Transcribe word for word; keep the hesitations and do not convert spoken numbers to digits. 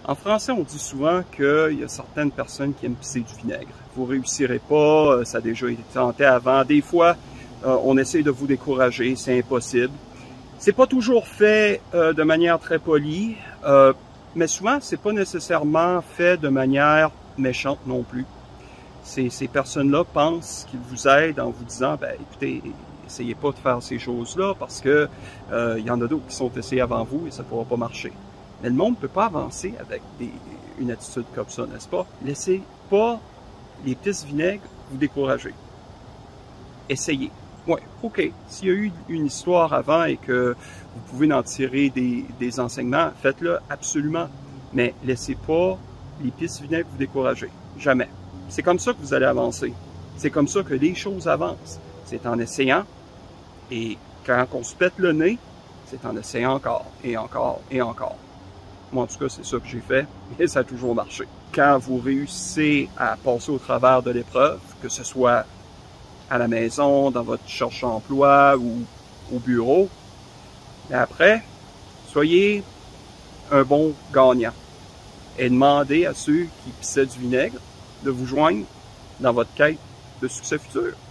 En français, on dit souvent qu'il y a certaines personnes qui aiment pisser du vinaigre. Vous réussirez pas, ça a déjà été tenté avant. Des fois, euh, on essaie de vous décourager, c'est impossible. C'est pas toujours fait euh, de manière très polie, euh, mais souvent, c'est pas nécessairement fait de manière méchante non plus. Ces, ces personnes-là pensent qu'ils vous aident en vous disant, ben écoutez, essayez pas de faire ces choses-là parce que euh, il y en a d'autres qui sont essayés avant vous et ça ne pourra pas marcher. Mais le monde ne peut pas avancer avec des, une attitude comme ça, n'est-ce pas? Laissez pas les pistes vinaigres vous décourager. Essayez. Ouais, OK. S'il y a eu une histoire avant et que vous pouvez en tirer des, des enseignements, faites-le absolument. Mais laissez pas les pistes vinaigres vous décourager. Jamais. C'est comme ça que vous allez avancer. C'est comme ça que les choses avancent. C'est en essayant. Et quand on se pète le nez, c'est en essayant encore, et encore, et encore. Moi, en tout cas, c'est ça que j'ai fait, et ça a toujours marché. Quand vous réussissez à passer au travers de l'épreuve, que ce soit à la maison, dans votre recherche d'emploi ou au bureau, et après, soyez un bon gagnant. Et demandez à ceux qui pissaient du vinaigre de vous joindre dans votre quête de succès futur.